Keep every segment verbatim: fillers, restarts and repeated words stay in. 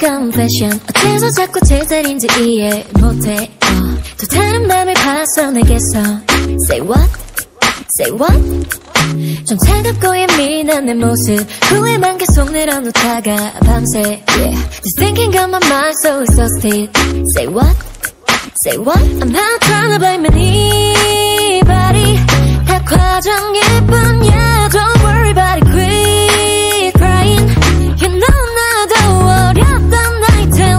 confession. 어째서 자꾸 제자리인지 이해 못해. uh. 또 다른 맘을 봤어 내게서. Say what? Say what? 좀 차갑고 예민한 내 모습 후회만 계속 늘어놓다가 밤새 yeah. Just thinking got my mind so exhausted. Say what? Say what? I'm not trying to blame anybody. 다 과정일 뿐이야. Don't worry about it. Quit crying. You know 나도 어렸던 나이. Tell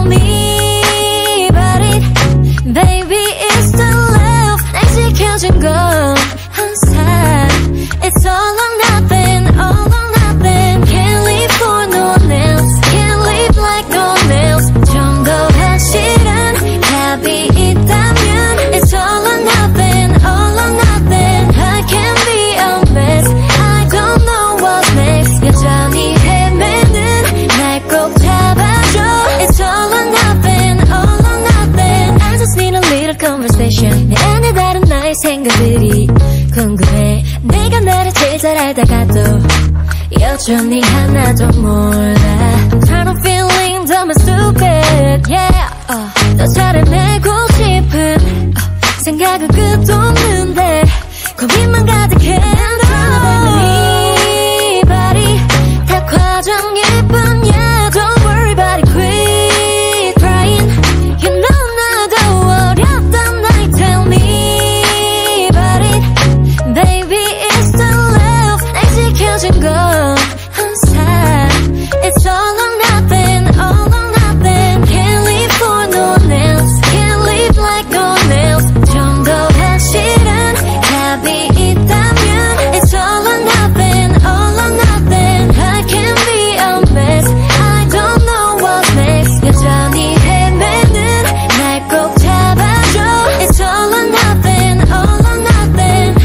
me about it. Baby it's the love. 날 지켜준 건 항상 It's all or nothing, all or nothing. Can't live for no one else. Can't live like no one else. 좀 더 확실한 답이 있다면 It's all or nothing, all or nothing. I can be a mess. I don't know what's next. 여전히 헤매는 날 꼭 잡아줘. It's all or nothing, all or nothing. I just need a little conversation. 내 안에 다른 나의 생각들이 궁금해. 내가 나를 제일 잘 알다가도 여전히 하나도 몰라. I'm tired of feeling dumb and stupid. Yeah. uh, 더 잘 헤매고 싶은 uh, 생각은 끝도 없는데 고민만 가득해. I'm trying to blame anybody. 다 과정일 뿐이야. Don't worry about it. Quit crying. You know 나도 어렸던 나이. Tell me about it. Baby it's the love. 날 지켜준 건 항상 It's all or nothing, all or nothing. Can't live for no one else. Can't live like no one else. 좀 더 확실한 답이 있다면 It's all or nothing, all or nothing. I can be a mess. I don't know what's next. 여전히 헤매는 날 꼭 잡아줘. It's all or nothing, all or nothing.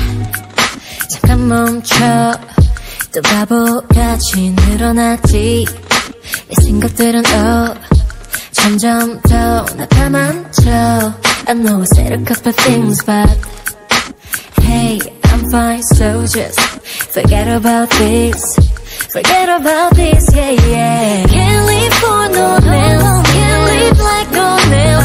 잠깐 멈춰. 또 바보같이 늘어났지. 내 생각들은 어 점점 더 나타만져. I know I said a couple things but hey I'm fine so just forget about this. Forget about this yeah yeah. Can't live for no one else. Can't live like no one else.